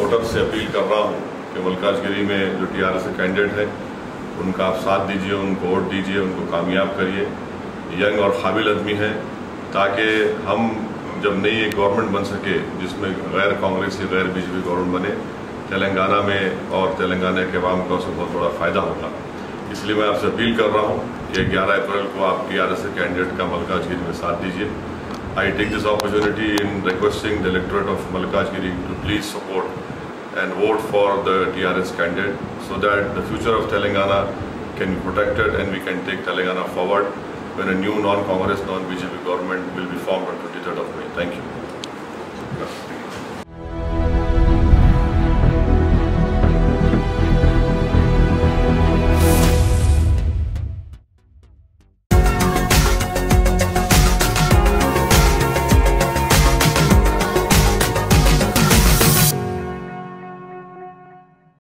Voter से appeal कर रहा हूँ कि मल्काजगिरी में जो टीआरएस के कैंडिडेट हैं उनका आप साथ दीजिए, उनको वोट दीजिए, उनको कामयाब करिए। यंग और काबिल आदमी हैं, ताकि हम जब नई एक गवर्नमेंट बन सके जिसमें गैर कांग्रेसी गैर बीजेपी गवर्नमेंट बने तेलंगाना में, और तेलंगाना के अवाम को उससे बहुत बड़ा फ़ायदा होगा। इसलिए मैं आपसे अपील कर रहा हूँ कि 11 अप्रैल को आप टीआरएस के कैंडिडेट का मल्काजगिरी में साथ दीजिए। I take this opportunity in requesting the electorate of Malkajgiri to please support and vote for the TRS candidate so that the future of Telangana can be protected and we can take Telangana forward when a new non-Congress, non-BJP government will be formed on 23rd of May. Thank you.